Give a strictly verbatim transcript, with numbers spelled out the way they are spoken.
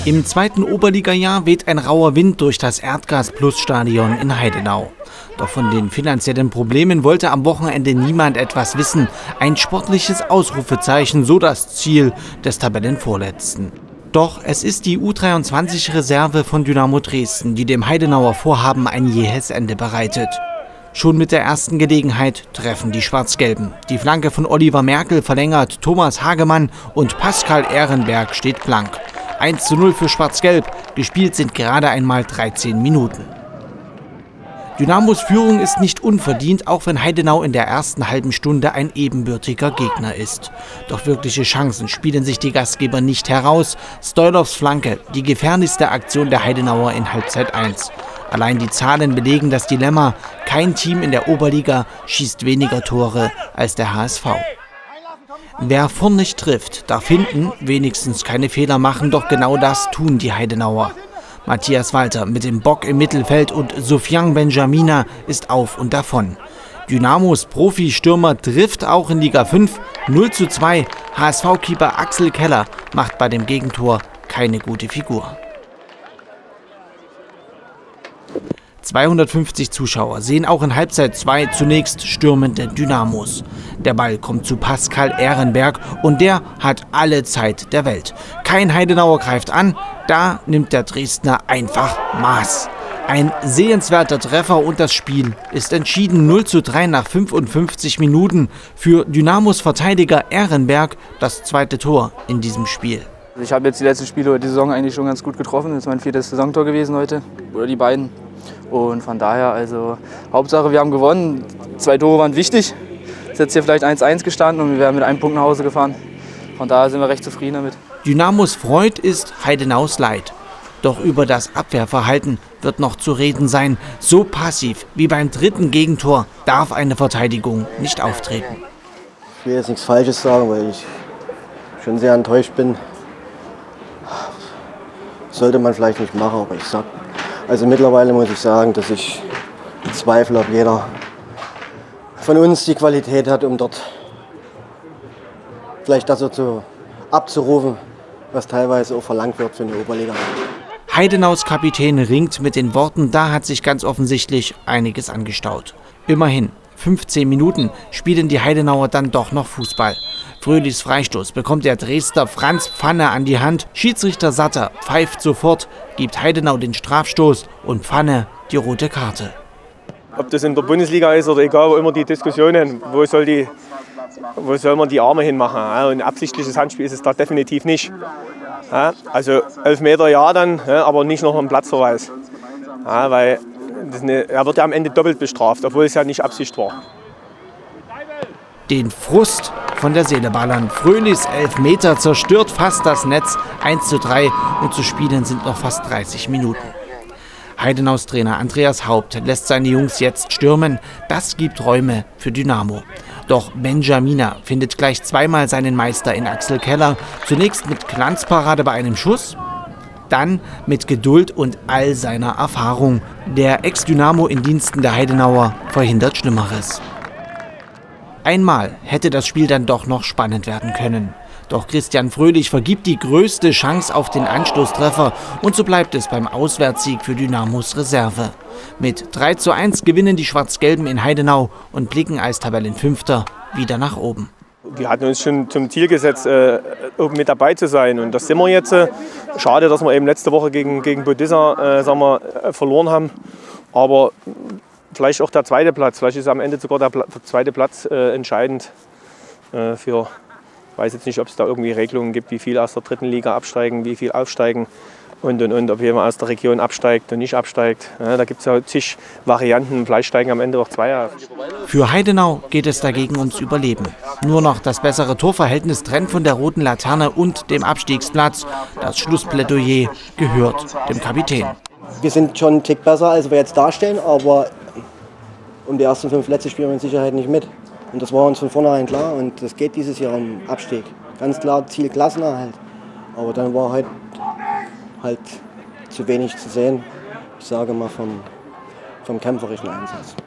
Im zweiten Oberligajahr weht ein rauer Wind durch das Erdgas-Plus-Stadion in Heidenau. Doch von den finanziellen Problemen wollte am Wochenende niemand etwas wissen. Ein sportliches Ausrufezeichen, so das Ziel des Tabellenvorletzten. Doch es ist die U dreiundzwanzig-Reserve von Dynamo Dresden, die dem Heidenauer Vorhaben ein jähes Ende bereitet. Schon mit der ersten Gelegenheit treffen die Schwarz-Gelben. Die Flanke von Oliver Merkel verlängert Thomas Hagemann und Pascal Ehrenberg steht blank. eins zu null für Schwarz-Gelb, gespielt sind gerade einmal dreizehn Minuten. Dynamos Führung ist nicht unverdient, auch wenn Heidenau in der ersten halben Stunde ein ebenbürtiger Gegner ist. Doch wirkliche Chancen spielen sich die Gastgeber nicht heraus. Stoilovs Flanke, die gefährlichste Aktion der Heidenauer in Halbzeit eins. Allein die Zahlen belegen das Dilemma, kein Team in der Oberliga schießt weniger Tore als der H S V. Wer vorn nicht trifft, darf hinten wenigstens keine Fehler machen, doch genau das tun die Heidenauer. Matthias Walter mit dem Bock im Mittelfeld und Soufiane Benjamina ist auf und davon. Dynamos Profi-Stürmer trifft auch in Liga fünf, null zu zwei. H S V-Keeper Axel Keller macht bei dem Gegentor keine gute Figur. zweihundertfünfzig Zuschauer sehen auch in Halbzeit zwei zunächst stürmende Dynamos. Der Ball kommt zu Pascal Ehrenberg und der hat alle Zeit der Welt. Kein Heidenauer greift an, da nimmt der Dresdner einfach Maß. Ein sehenswerter Treffer und das Spiel ist entschieden. null zu drei nach fünfundfünfzig Minuten. Für Dynamos Verteidiger Ehrenberg das zweite Tor in diesem Spiel. Ich habe jetzt die letzten Spiele oder die Saison eigentlich schon ganz gut getroffen. Das ist mein viertes Saisontor gewesen heute, oder die beiden. Und von daher, also Hauptsache wir haben gewonnen. Zwei Tore waren wichtig. Es ist jetzt hier vielleicht eins eins gestanden und wir wären mit einem Punkt nach Hause gefahren. Von daher sind wir recht zufrieden damit. Dynamos Freud ist Heidenaus Leid. Doch über das Abwehrverhalten wird noch zu reden sein. So passiv wie beim dritten Gegentor darf eine Verteidigung nicht auftreten. Ich will jetzt nichts Falsches sagen, weil ich schon sehr enttäuscht bin. Sollte man vielleicht nicht machen, aber ich sag. Also mittlerweile muss ich sagen, dass ich zweifle, ob jeder von uns die Qualität hat, um dort vielleicht das so zu, abzurufen, was teilweise auch verlangt wird für eine Oberliga. Heidenaus Kapitän ringt mit den Worten, da hat sich ganz offensichtlich einiges angestaut. Immerhin, fünfzehn Minuten spielen die Heidenauer dann doch noch Fußball. Fröhlichs Freistoß bekommt der Dresdner Franz Pfanne an die Hand. Schiedsrichter Satter pfeift sofort, gibt Heidenau den Strafstoß und Pfanne die rote Karte. Ob das in der Bundesliga ist oder egal, wo immer die Diskussionen, wo soll, die, wo soll man die Arme hinmachen. Ja, und ein absichtliches Handspiel ist es da definitiv nicht. Ja, also elf Meter ja dann, ja, aber nicht noch ein Platzverweis. Ja, weil das eine, er wird ja am Ende doppelt bestraft, obwohl es ja nicht Absicht war. Den Frust von der Seele ballern. Fröhlichs Elfmeter zerstört fast das Netz. eins zu drei und zu spielen sind noch fast dreißig Minuten. Heidenaus Trainer Andreas Haupt lässt seine Jungs jetzt stürmen. Das gibt Räume für Dynamo. Doch Benjamina findet gleich zweimal seinen Meister in Axel Keller. Zunächst mit Glanzparade bei einem Schuss, dann mit Geduld und all seiner Erfahrung. Der Ex-Dynamo in Diensten der Heidenauer verhindert Schlimmeres. Einmal hätte das Spiel dann doch noch spannend werden können. Doch Christian Fröhlich vergibt die größte Chance auf den Anstoßtreffer und so bleibt es beim Auswärtssieg für Dynamos Reserve. Mit drei zu eins gewinnen die Schwarz-Gelben in Heidenau und blicken als Tabellenfünfter wieder nach oben. Wir hatten uns schon zum Ziel gesetzt, äh, oben mit dabei zu sein und das sind wir jetzt. Äh, schade, dass wir eben letzte Woche gegen, gegen Bodisa äh, sagen wir, äh, verloren haben, aber vielleicht auch der zweite Platz, vielleicht ist am Ende sogar der, Pla der zweite Platz äh, entscheidend äh, für, ich weiß jetzt nicht, ob es da irgendwie Regelungen gibt, wie viel aus der dritten Liga absteigen, wie viel aufsteigen und und und, ob jemand aus der Region absteigt und nicht absteigt. Ja, da gibt es ja zig Varianten, vielleicht steigen am Ende auch zwei auf. Für Heidenau geht es dagegen ums Überleben. Nur noch das bessere Torverhältnis trennt von der roten Laterne und dem Abstiegsplatz. Das Schlussplädoyer gehört dem Kapitän. Wir sind schon einen Tick besser, als wir jetzt darstellen, aber um die ersten fünf Plätze spielen wir mit Sicherheit nicht mit. Und das war uns von vornherein klar und das geht dieses Jahr um Abstieg. Ganz klar Ziel Klassenerhalt. Aber dann war heute halt zu wenig zu sehen, ich sage mal vom, vom kämpferischen Einsatz.